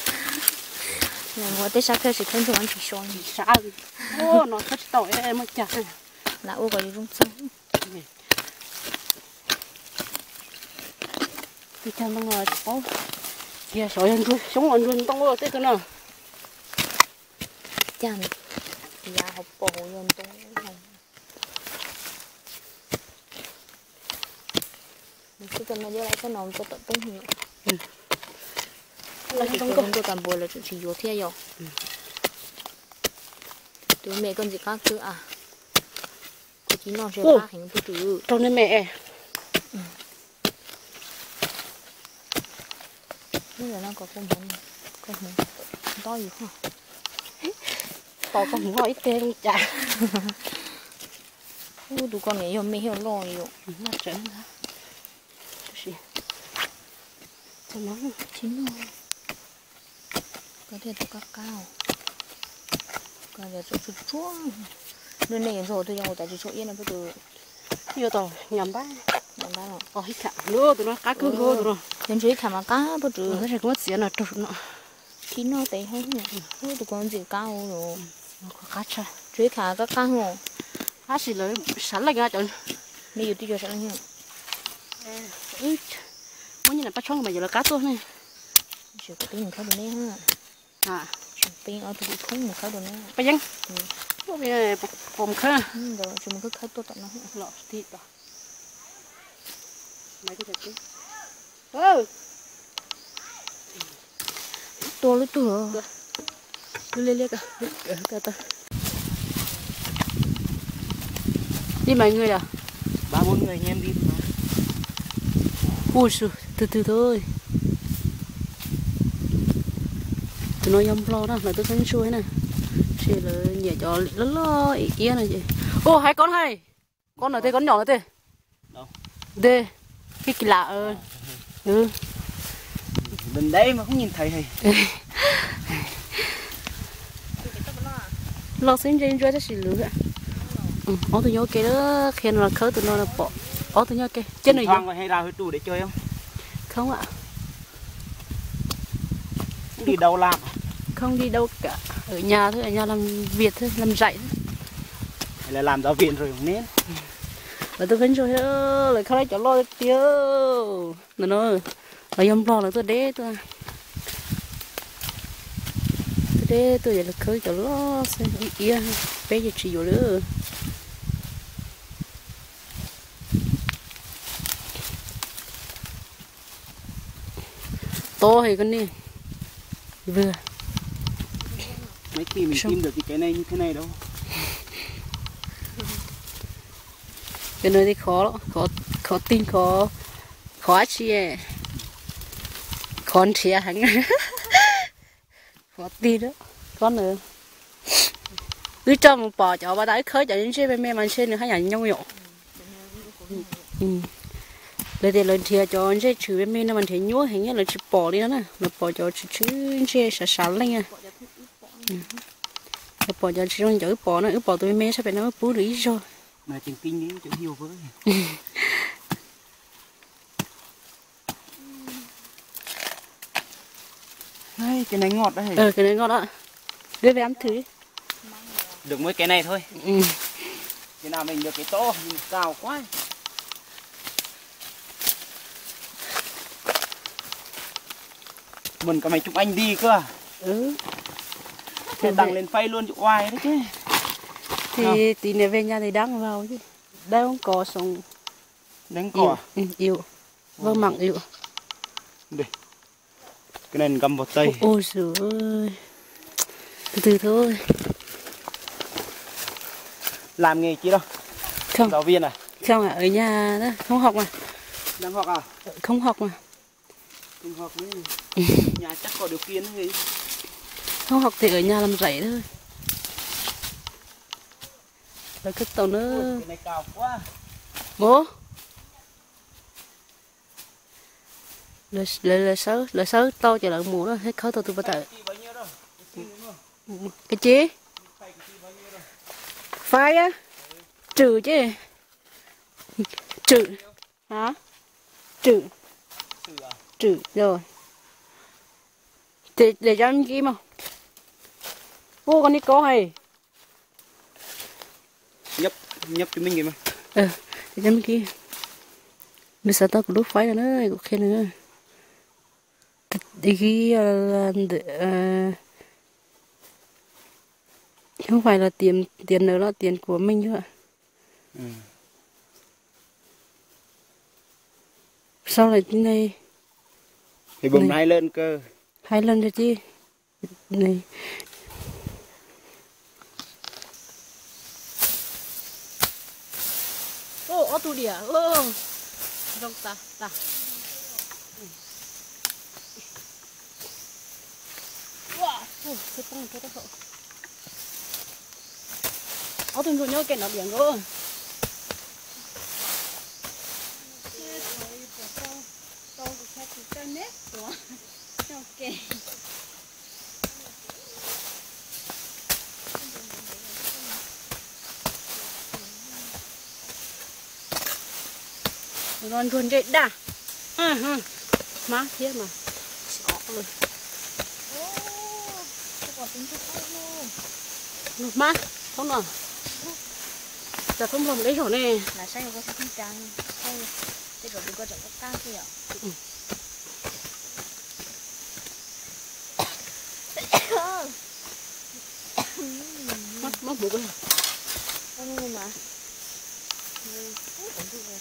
là ngồi tới sáng khơi chỉ khơi thôi anh chỉ xong thì sao ô nó thật tội em mới chặt là ô gọi đi rung sông thì theo nó ngồi có kia sỏi ăn luôn sống ăn luôn tông rồi thế cơ nào chàng thì à học bổ luôn tôi mình cứ cần nó vô lại cái nòng cho tận tung hiệu là không có tôi toàn bộ là chỉ vô theo rồi tụi mẹ con gì khác chứ à cô chỉ nó sẽ ba hành tôi từ trong đây mẹ bây giờ nó có con muốn con muốn to gì không to con muốn hỏi tên không chả tụi con này hiểu mẹ hiểu lo rồi nó trở ra gì cho nó chín rồi có thể tụi các cao có thể tụi chút chúa nơi này rồi tôi dùng tại chỗ yên là bây giờ nhiều tàu nhầm ba nhầm ba rồi ôi cả nữa tụi nó cá cưng thôi rồi đến dưới thảm cá bây giờ nó sẽ có mất tiền là trục nó chín nó tệ hơn nữa tụi con gì cao rồi nó có cá cha dưới thả các cá hồ cá gì lấy sẵn là nghe chọn bây giờ tôi cho sẵn là ừ muốn như là bắt chong mà giờ là cá to này chỉ có tính mình khá được nè ha à chỉ tính ở tụi không mình khá được nè bây giờ bây giờ bông khá rồi chúng mình cứ khá tốt tận nó lọ thịt đó mấy cái gì ơ to lắm tụi cứ lên lên cả cả ta đi mấy người à ba bốn người anh em đi mà ui su từ từ thôi tụi nó yếm lo đó là tôi thấy xuôi này chỉ là nhẹ cho lớn lo ý này gì ô hai con hay con ở đây con nhỏ ở đây đâu đây cái kỳ lạ ơi ừ bên đấy mà không nhìn thấy hay lo xin trên cho chỉ lứa ừ ó tụi nhau cái đó khi nó khơi tụi nó là bỏ ó tụi nhau cái trên này thoáng hay ra hơi đủ để chơi không không ạ đi đâu làm không đi đâu cả ở nhà thôi ở nhà làm việc thôi làm dạy thôi hay là làm giáo viên rồi không nên là tôi vẫn rồi đó lại khai cho lo tiêu nó nó là yếm lo là tôi đế tôi tôi đế tôi vậy là khơi cho lo xem ý bây giờ chỉ vô nữa to hay con đi vừa mấy khi mình tìm được cái này như thế này đâu cái nơi thì khó lắm khó khó tin khó khó chi con chia hắn khó tin đó con nữa cứ cho một bò cho bà đáy khơi cho những xe bên mẹ mà xe nữa hay là nhau nhộ lời thì lời thì cho những xe chữ bên mẹ nó mình thấy nhúa hình như là chỉ bò đi đó nè là bò cho chữ chữ xe sả sả lên nha là bò cho chỉ trong chỗ bò nó bò tụi mẹ sẽ phải nó bú rỉ rồi mà chừng kinh đến chỗ nhiều với đây cái này ngọt đấy ờ cái này ngon đó đưa về ăn thử được mấy cái này thôi ừ. cái nào mình được cái to mình cào quá mình cả mấy chục anh đi cơ ừ thế đăng lên phay luôn cho oai đấy chứ thì tí nữa về nhà thì đăng vào chứ đây không có sống đánh cỏ ừ, yêu vâng mặn yêu đây cái này găm vào tay ôi giời ơi từ từ thôi làm nghề chi đâu không giáo viên à không à ở nhà đó không học mà đang học à không học mà không học nữa nhà chắc có điều kiện gì không học thì ở nhà làm rẫy thôi rồi cái tàu nữa cái này cao quá bố lời lời lời sáu lời sáu to trở lại mùa đó hết khó tao tụi bà tại cái chế phai á trừ chứ trừ hả trừ trừ rồi để để cho anh kia mà ô con đi có hay nhấp nhấp cho mình gì mà ờ để cho anh kia bây giờ tao cũng đốt phai rồi nữa cũng khen nữa đi khi không phải là tiền tiền nữa là tiền của mình chứ ạ. Ừ. Sao lại thế này? Thì bùng hai lên cơ. Hai lần rồi chứ. Này. Ô, ô tu địa. Ô. Rong ta, ta. Wow, ô, cái tông cái đó. Ô tu nhô cái nó biển rồi. Ok. Rồi ruồn dậy đã. À ha. Má thiết mà. Xỏ rồi. Ô, tôi còn tính chụp tay luôn. Được má, không nào. Giờ không lòng đấy rồi nè. Là sao có sẽ không trắng. Sao cái rồi có chẳng có cao kìa. Ừ. Mắt mắt bụng rồi. Ôi mà. Ừ, cũng được rồi.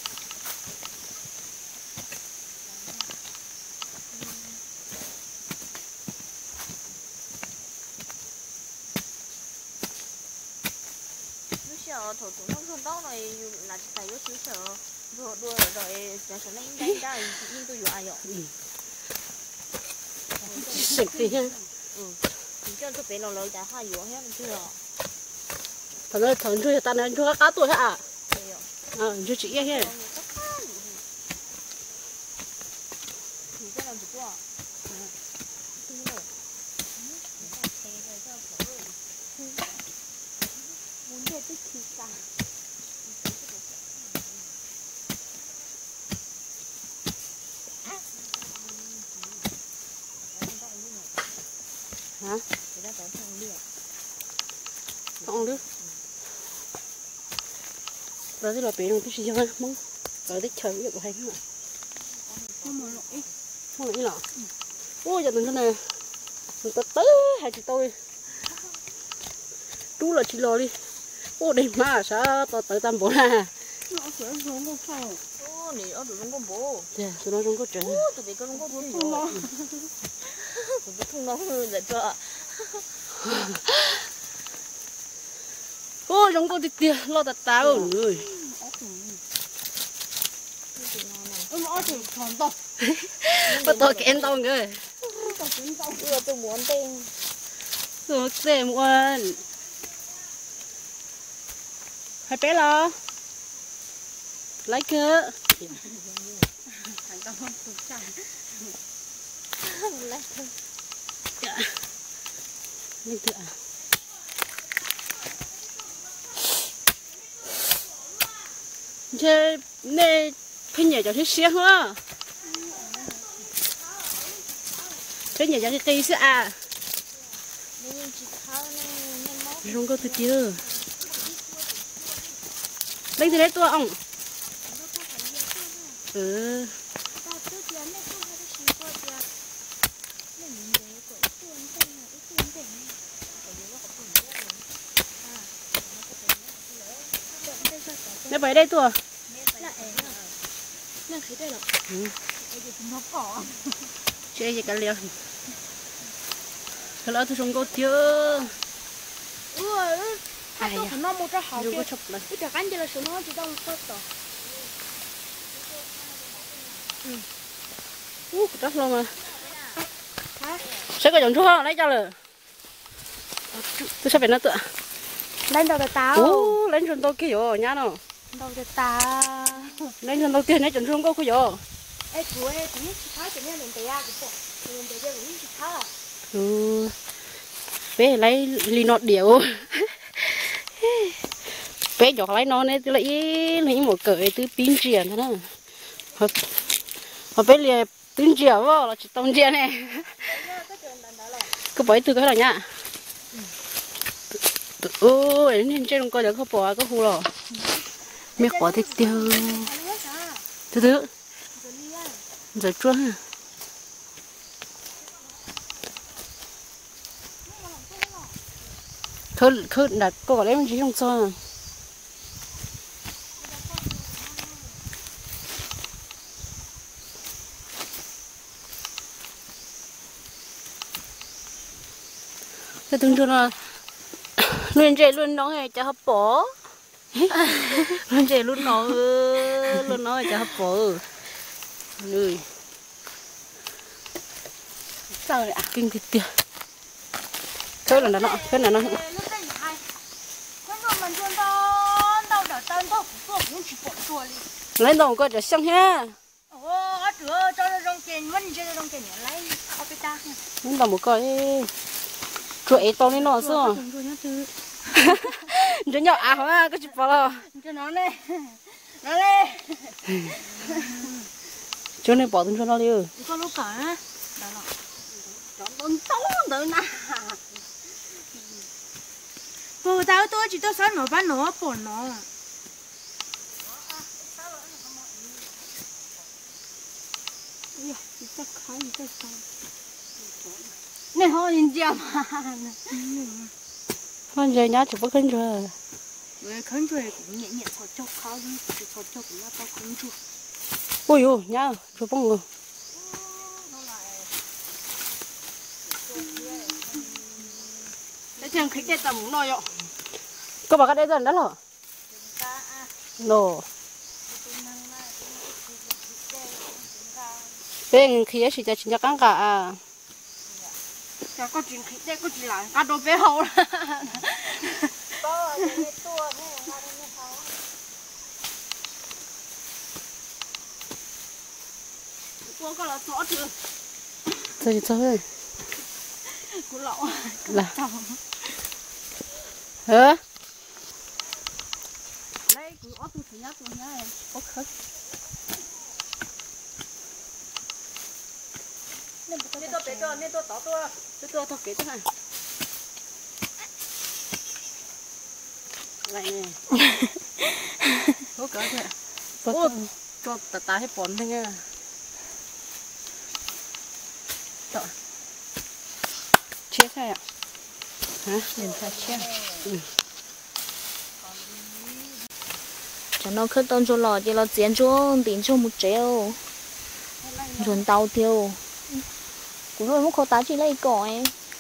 Thổ thủ không không tóc này là phải có chữ sợ rồi đua rồi rồi sẽ sẽ lên đánh ra nhưng tôi vừa ai rồi sực thì ha ừ cho tôi bé nó lời đã hai vừa hết chưa thằng ơi thằng chui ta nói chui cá tuổi hả ờ chui chị hết hả? Không được. Rồi thì là bị nó cái gì vậy? Mong. Rồi thích chơi cái của hay nữa. không mà lỗi Không lỗi lọ. Ôi giờ mình thế này. Mình tớ tớ hai chị tôi. Chú là chị lo đi. Ô đây mà sao tao tới tam bộ ha. nó sửa xuống không sao ô này ở tụi nó có bố dạ tụi nó không có chuyện ô tụi nó không có bố thùng nó tụi nó thùng nó là cho ô giống con tiệt tiệt lo tạt tao rồi ôi mà thì còn to bắt tôi kén tao người vừa tôi muốn tên rồi xem quan hai bé lo lấy cơ thằng tao không tụt chả lấy dạ lên tự à chơi nè cái nhà cho thích xe hả cái nhà cho thích cây xe à không có thứ chưa lấy từ đấy tua ông ừ lấy về đây tua nên thấy đây là ừ. nó cỏ chơi gì cả liều cái lỡ tôi không có chưa ui ai tôi nó một cái hộp không có chụp lại cái chả cắn cho là số nó chỉ đâu có tỏ ừ uh rất lâu mà hả sẽ có giống chú không lấy cho rồi tôi sẽ phải nó tựa lên đầu là tao uh lên trên tôi kia rồi nhá nó đầu là tao lên trên đầu tiên lấy chuẩn không có cái rồi ê chú ơi chú chỉ tháo cho nên mình té à cái bộ mình té cho mình chỉ tháo à ừ bé lấy ly nọt điệu bé giọt lấy nó này lấy lấy một cởi từ pin triển thế đó hoặc hoặc bé liền pin triển vào là chỉ tông triển này cứ bấy từ cái là nhá ôi nên trên con được không bỏ có hù rồi mẹ bỏ thịt tiêu thứ thứ giờ chua ha khơi khơi đặt cô lấy mình chỉ trong xoa thế từng cho nó luôn chạy luôn nói này cho hấp bỏ luôn chạy luôn nói luôn nói cho hấp bỏ người sao lại kinh thịt tiệt khơi là nó khơi là nó lấy đồng coi để xong ha lấy đồng một coi chuỗi to lên nó sao cho nhỏ à hả cái chụp vào cho nó này nó này cho nên bỏ từng cho nó đi con lúc cả đó là chọn con tấu tới nè cô tao tôi chỉ tôi sáng nó bán nó bỏ nó này thôi nhìn chưa mà con giờ nhá chụp cái rồi với khấn rồi cũng nhẹ nhẹ thổi chốc khó đi thổi chốc cũng là tao khấn chua ôi ôi nhá chụp bông rồi để xem khách đây tầm nói ạ có bảo cái đấy dần đó rồi nổ bên khi ấy chỉ chỉ cho căng cả à cho có chuyện khách đây có chuyện lại cá đồ bé hậu cô có là xóa chưa thôi thôi cô lọ là hả đây cứ ót tôi thấy nhát rồi nhá em có khơi nên tôi bé cho nên tôi tỏ tôi tôi tôi thôi kể thế này lại nè có cả thế ô cho tạt tạt hết bón thế nha chết hay ạ hả liền phải chết ừ. cho nó khơi tông cho lò cho nó diễn cho tiền cho một triệu rồi tàu tiêu cũng rồi một khẩu tá chỉ lấy cõi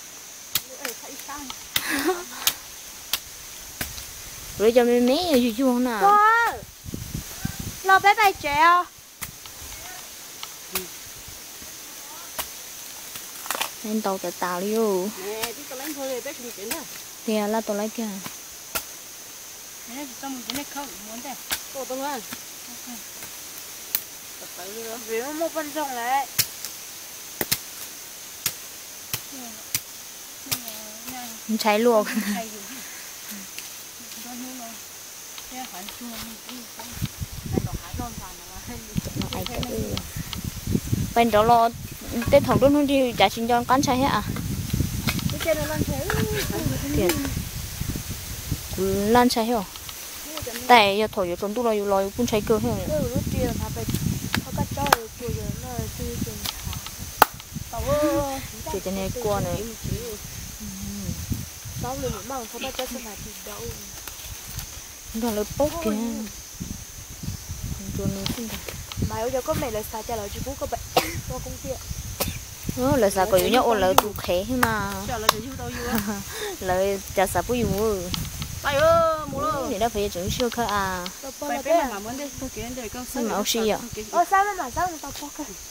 rồi cho mấy mấy gì chứ không nào lò bé bay treo nên tàu tự tạo đi vô nè tí tao lấy thôi bé không chuyển đó thì là tao lấy kia nè tao muốn chuyển không muốn thế tôi tao ăn tập tới nữa vì nó một phân xong lại cháy luộc bên đó lo tên thằng đó nó đi trả xin cho con trai hết à tiền lan trai hết tại giờ thổi giờ trốn tu lo lo cũng cháy cơ hết chỉ cho nên qua này đó là bốc kìa mà bây giờ có mẹ là xài trả lời chị bố có bệnh cho công ty ờ là sao có yếu nhau là tụ khé mà là trả sao bùi mua tay ơ mua rồi thì đã phải chỉnh siêu khá à phải bé mà muốn đi tôi kiến để con mà ông xì à ờ sao mà sao mà tao bóc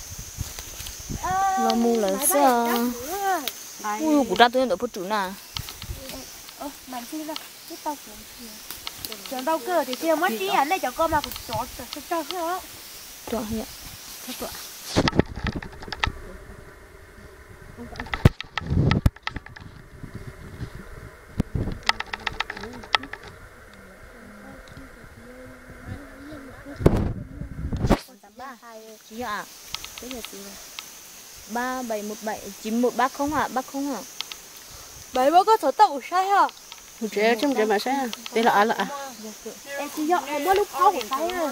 nó mua là sao ui của ta tôi được phụ chủ nè ờ mà xin ra cái tao cũng chọn tao cơ thì kia mất trí ảnh đây cho con mà cũng chọn cho cho nó chọn nhỉ chọn Chị ạ. Cái là gì? ba bảy một bảy chín một ba không ạ, ba không ạ. Bảy bữa có số tàu sai hả? Trẻ chứ trẻ mà sao? Đây là ai là? Em chỉ dọn hai bữa lúc khó của sai à.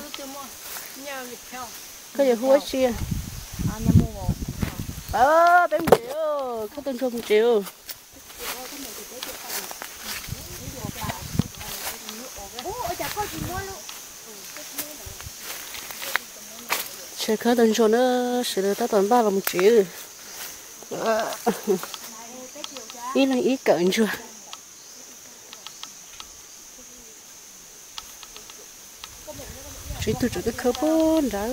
Cái gì húa chia? À nhà mua vào. Ờ, bé một triệu, có tên không một triệu. Chỉ có tên số nữa, sẽ được ta toàn ba là một triệu. Ý là ý cận chưa? Chỉ tôi chỉ cái khớp đã.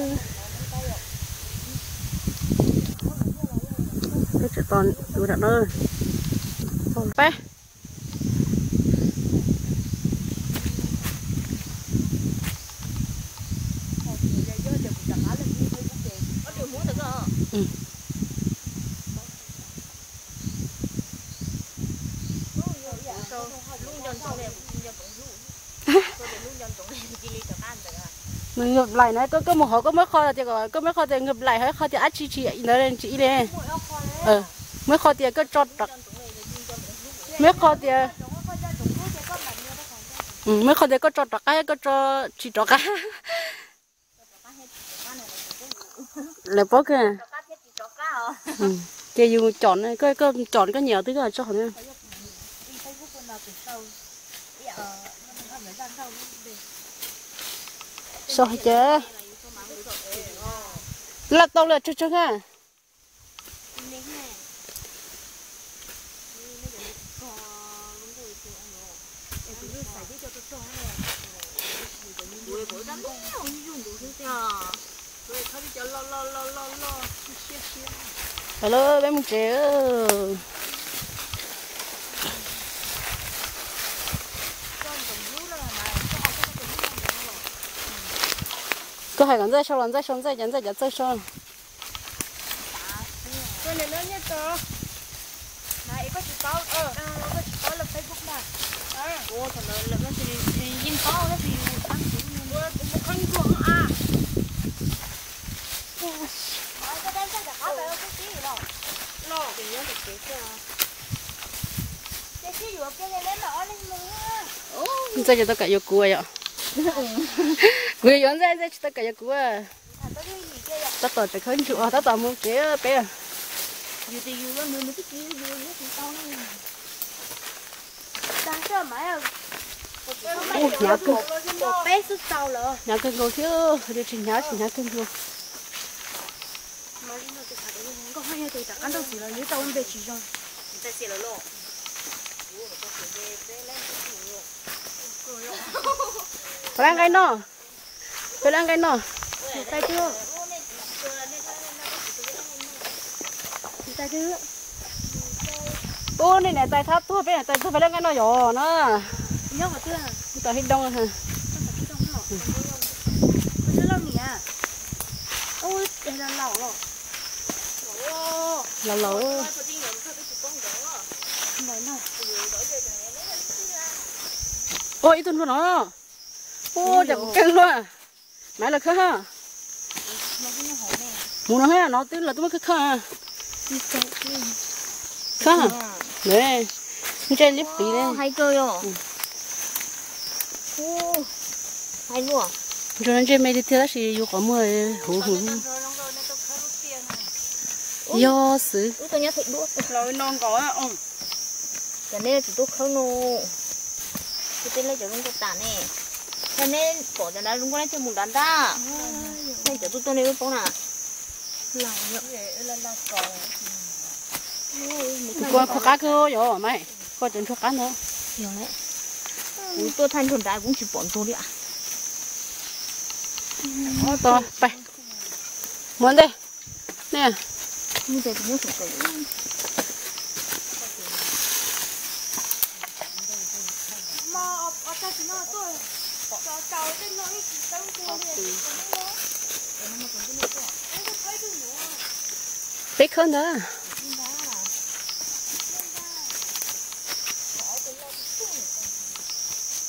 Cái chỉ toàn tôi đã nơi. Còn bé. Ừ. Mình ngập lại này có có một họ có mấy kho thì có có mấy kho thì ngập lại hết kho thì ăn chi chi nó lên chị lên ờ mấy kho thì có chót đặc mấy kho thì ừ mấy kho thì có chót đặc cái có cho chỉ chót cái là bó kìa ừ cái dùng chọn này có có chọn có nhiều thứ là cho họ nữa sao hết chứ là tao là cho cho ha hello bé một triệu có hai con dây sau lần dây xong dây dán dây dán dây xong cái này nó nhớ cho này có chỉ có ờ có chỉ có là Facebook mà Ủa thật là là nó thì nhìn có nó thì ăn một con chuồng à cái đấy chắc là có phải cái gì đâu. lo Thì nó được cái cái cái gì vừa cái này nó lên mưa dây cho tất cả vô cua vậy người dọn dây dây tất cả vô cua tất cả chỉ khơi chụp tất cả muốn chế bé dù thì dù nó nó thích gì dù nó thì tao nó đang chơi máy à ô nhà cưng một bé xuất sau rồi nhà cưng ngồi thiếu đi trình nhà trình nhà cưng luôn mà đi nó thì phải có hai nhà tôi đã ăn đâu chỉ là nếu tao ăn về chỉ rồi ta xì là lô phải ăn cái nó phải ăn cái nó tay chưa tay chưa ô này này tay tháp tôi phải tay tôi phải ăn cái nó nhỏ nó nhớ vào chưa tay hết đông ha có lâu nhỉ ôi đây là lẩu rồi lâu lâu này nào ôi tuần vừa nó ô chẳng căng luôn mày là khơi ha muốn nó ha nó tức là tôi mới khơi ha khơi ha đấy không chơi liếp tí đấy hay chơi rồi ô hay luôn cho nên chơi mấy cái thứ đó thì có mưa hú hú do sự ủa tôi nhớ thấy đuốc rồi non có ông cho nên chỉ đuốc không nô cái tên là cho chúng tôi tản này cho nên bỏ cho nó chúng con chơi một đàn ta nên cho tôi tôi này bông nào lẩu là là cỏ có có cá cơ rồi mày có chuyện cho cá nữa nhiều đấy tôi thanh thuần đại cũng chỉ bọn tôi đi ạ ô toไปmuốn đây nè như vậy cũng muốn thử cái mà ở ta chỉ nói tôi cháu cháu tên nó ít tao tôi đi biết hơn đó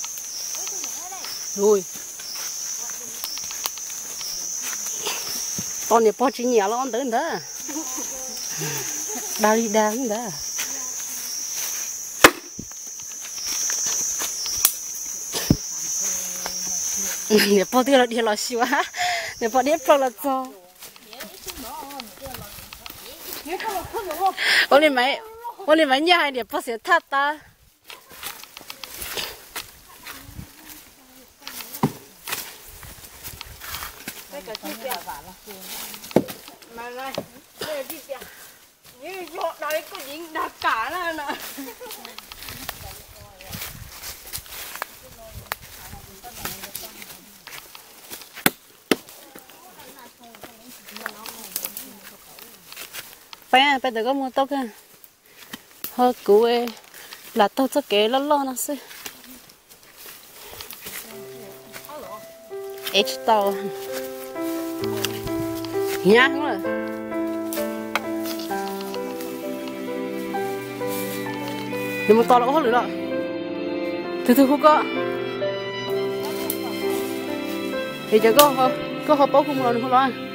rồi tao nhớ bao nhiêu nhà lo ăn đến đó đa đi đa đi đó nhớ bao tiêu là đi là xíu á nhớ bao điệp bao là cho ô lên máy ô lên máy nhà hay nhớ bao sẽ thắt ta mà này đây là gì vậy như họ đấy có dính đặc cả là nè phải à phải được có mua tóc à hơi cũ ấy là tóc cho kế lo lo nó xí H tàu nhá không rồi nhưng mà to là có lửa rồi từ từ không có thì chỉ có có hộp bốc không rồi không lo